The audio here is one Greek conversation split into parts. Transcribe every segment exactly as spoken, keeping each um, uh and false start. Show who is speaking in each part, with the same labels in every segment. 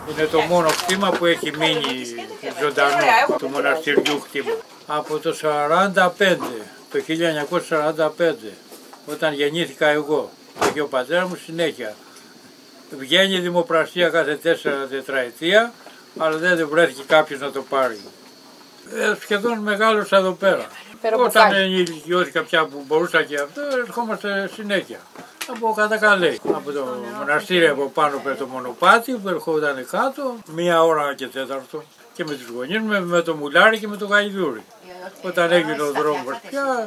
Speaker 1: Είναι το μόνο κτήμα που έχει μείνει ζωντανό του μοναστηριού κτήμα. Από το σαράντα πέντε, το χίλια εννιακόσια σαράντα πέντε, όταν γεννήθηκα εγώ και ο πατέρας μου, συνέχεια βγαίνει δημοπρασία κάθε τέσσερα τετραετία, αλλά δεν βρέθηκε κάποιος να το πάρει. Ε, σχεδόν μεγάλωσα εδώ πέρα. Όταν ενηλικιώθηκα πια που μπορούσα και αυτό, ερχόμαστε συνέχεια. Από Κατακαλέ, από το μοναστήρι από πάνω πέρα το μονοπάτι που ερχόταν κάτω, μία ώρα και τέταρτο. Και με τους γονείς μου, με το Μουλάρι και με το Γαϊδούρι. Όταν έγινε ο δρόμος πια,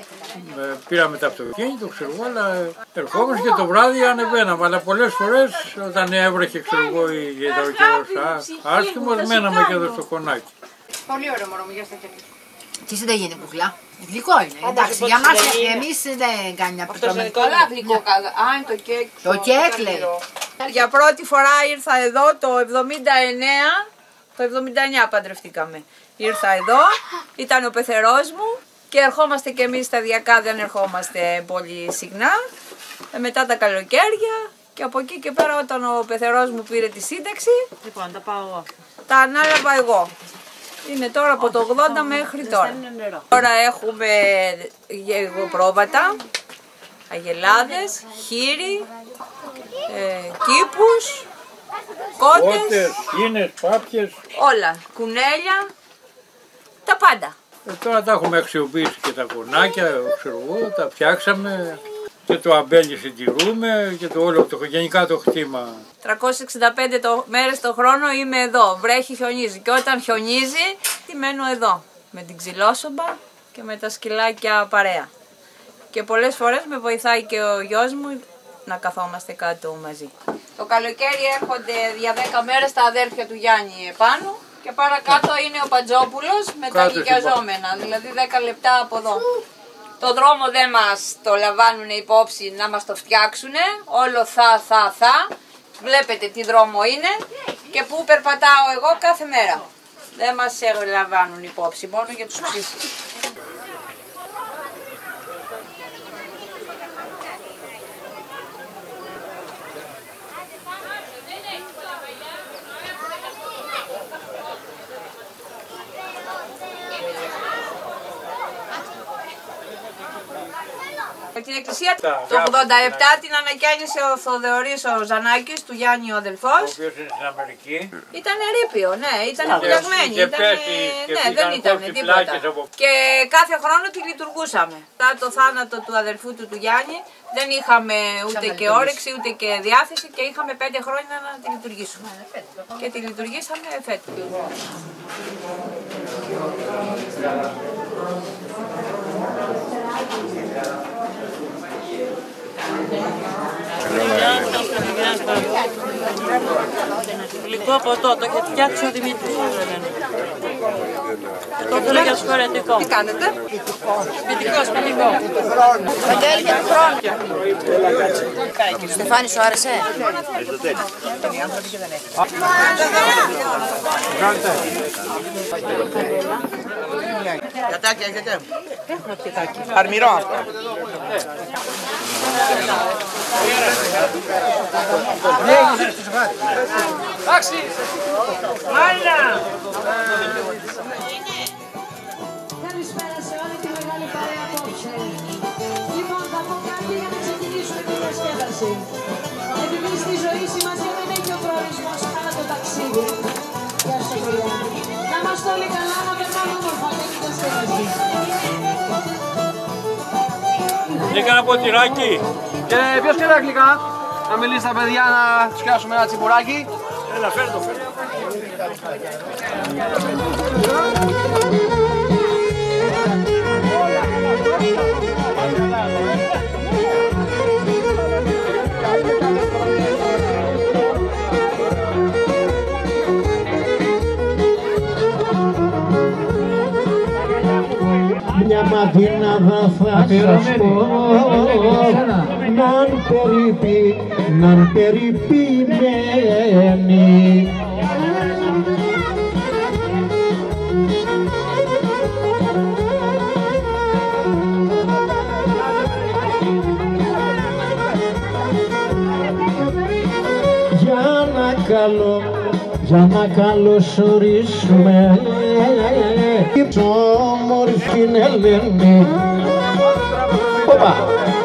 Speaker 1: πήραμε τα αυτοκίνητα, ξέρω εγώ, αλλά ερχόμαστε και το βράδυ ανεβαίναμε. Αλλά πολλές φορές όταν έβρεχε, ξέρω εγώ, ή ήταν ο καιρός άσχημος, μέναμε και εδώ στο κονάκι.
Speaker 2: Πολύ ωραίο μωρό μου, για στα χέρια.
Speaker 3: Τι δεν γίνεται κουκλά. Γλυκό είναι. Εντάξει, για μας εμείς δεν κάνει να
Speaker 2: πετρώμε. Καλά γλυκό καλά. Α, είναι το κέικ.
Speaker 3: Το κέικ λέει.
Speaker 2: Για πρώτη φορά ήρθα εδώ το εβδομήντα εννέα. Το εβδομήντα εννέα παντρευτήκαμε. Ήρθα εδώ, ήταν ο πεθερός μου και ερχόμαστε και εμείς σταδιακά, δεν ερχόμαστε πολύ συχνά. Μετά τα καλοκαίρια και από εκεί και πέρα όταν ο πεθερός μου πήρε τη σύνταξη,
Speaker 3: λοιπόν, τα πάω εγώ.
Speaker 2: Τα ανάλαβα εγώ. Είναι τώρα από το ογδόντα μέχρι τώρα. Τώρα έχουμε γεγοπρόβατα, αγελάδες, χείρι, ε, κήπους, κότες,
Speaker 1: ίνες, πάπιες,
Speaker 2: όλα, κουνέλια, τα πάντα.
Speaker 1: Ε, τώρα τα έχουμε αξιοποιήσει και τα κονάκια, ξέρω εγώ, τα φτιάξαμε και το αμπέλι συντηρούμε και το όλο, το, γενικά το χτήμα.
Speaker 2: τριακόσιες εξήντα πέντε το, μέρες το χρόνο είμαι εδώ, βρέχει, χιονίζει και όταν χιονίζει τι μένω εδώ με την ξυλόσομπα και με τα σκυλάκια παρέα. Και πολλές φορές με βοηθάει και ο γιος μου να καθόμαστε κάτω μαζί. Το καλοκαίρι έρχονται για δέκα μέρες τα αδέρφια του Γιάννη επάνω και παρακάτω είναι ο Πατζόπουλος με τα γικιαζόμενα, δηλαδή δέκα λεπτά από εδώ. Το δρόμο δεν μας το λαμβάνουν υπόψη να μας το φτιάξουν, όλο θα, θα, θα. Βλέπετε τι δρόμο είναι και που περπατάω εγώ κάθε μέρα. Δεν μας λαμβάνουν υπόψη, μόνο για τους ψήσεις. Την εκκλησία το ογδόντα επτά την ανακαίνισε ο Θοδωρής ο Ζανάκης, του Γιάννη ο αδελφός.
Speaker 1: Ο οποίος είναι στην Αμερική.
Speaker 2: Ήταν ερείπιο, ναι, ήταν πουλιασμένη, ναι, δεν ήταν τίποτα. Και κάθε χρόνο τη λειτουργούσαμε. Μετά το θάνατο του αδελφού του του Γιάννη δεν είχαμε ούτε και όρεξη ούτε και διάθεση και είχαμε πέντε χρόνια να τη λειτουργήσουμε. Και τη λειτουργήσαμε φέτος.
Speaker 4: Γλυκό ποτό, το έχει φτιάξει ο Δημήτρης. Το θέλω για σχολετικό.
Speaker 2: Τι κάνετε?
Speaker 4: Σπιτικό, σπιτικό.
Speaker 2: Παντέλη για του χρόνου.
Speaker 3: Στεφάνη, σου άρεσε?
Speaker 5: Πιατάκι έχετε? Έχουμε πιατάκι. Αρμυρό αυτό.
Speaker 1: Εντάξει! Μάλινα!
Speaker 6: Καλησπέρα σε όλη τη μεγάλη παρέα απόψε. Λοιπόν, θα πω κάτι για να ξεκινήσουμε τη διασκέδαση. Επειδή στη ζωή σημασία δεν έχει ο προορισμός, αλλά το ταξίδι. Γεια σας, παιδιά. Να είμαστε όλοι καλά, να περνάμε όμορφα για τη διασκέδαση.
Speaker 1: Έκανα ποτηράκι.
Speaker 5: Και ποιος και τα γλυκά, να μιλήσει στα παιδιά να τους πιάσουμε ένα τσιμπουράκι.
Speaker 1: Έλα, φέρ' το, φέρ' το.
Speaker 7: Μια ματινάδα θα σας πω, ναν περιπεί, ναν περιποιημένη. Για να καλό για να καλωσορίσουμε την όμορφη Ελένη. Οπα!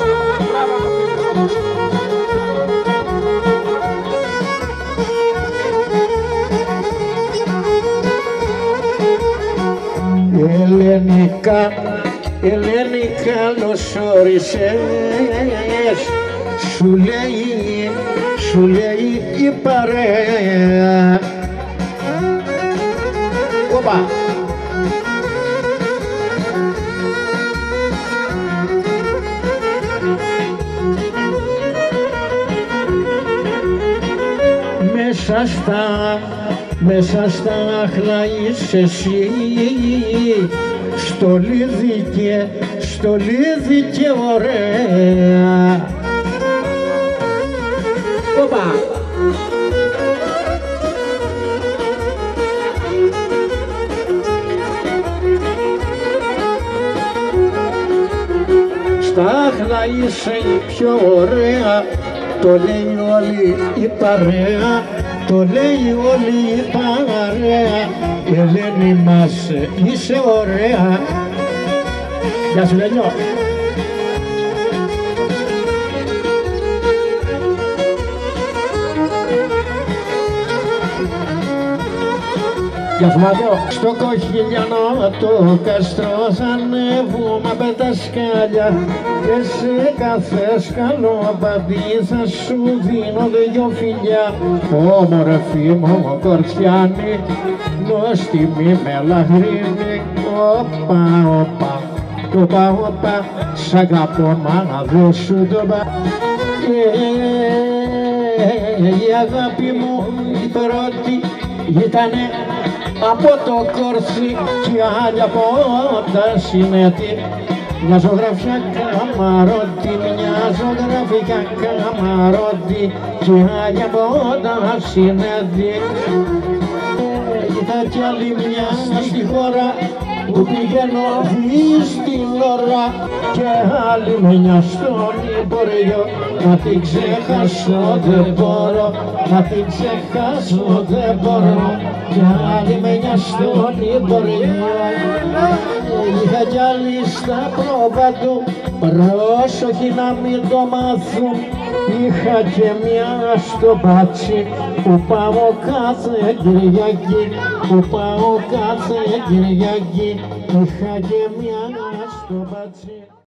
Speaker 7: Ελένικα, Ελένη καλωσόρισες, σου λέει, σου λέει η παρέα. Οπα! Μέσα στα, μέσα στα άχλα είσαι εσύ, στολίδι και, στολίδι και ωραία. Οπα! Στα άχλα είσαι η πιο ωραία, το λέει όλη η παρέα, το λέει όλη η παρέα. Ελένη μας είσαι ωραία. Γεια σου Λένιο. Γεια σου Μάτιο. Στο Κοχυλιανό το καστρό θα ανέβουμε με τα σκάλια και σε κάθε σκαλόπατη θα σου δίνω δυο φιλιά. Όμορφη μου κορτσιάνη, νόστιμη με λαχρίνη. Όπα, όπα, όπα, όπα, σ' αγαπώ να δώσου το πα. Η αγάπη μου η πρώτη ήτανε από το Κόρσι και άλλη από τα Συνέτη. Μια ζωγραφιά καμαρότη, μια ζωγραφικά καμαρότη και άλλη από τα Συνέτη. Είδα κι άλλη μια στη χώρα που πηγαίνω δεις την ώρα και άλλη μια στον Υπουργείο. Να την ξεχάσω δεν μπορώ, να την ξεχάσω δεν μπορώ και άλλη μια στον Υπουργείο. Είχα κι άλλη στα πρόπατου, πρόσοχη να μην το μάθουν. Είχα και μια στο Πάτσι που πάω κάθε Κυριακή, που πάω κάθε Κυριακή. Είχα και μια στο Πάτσι.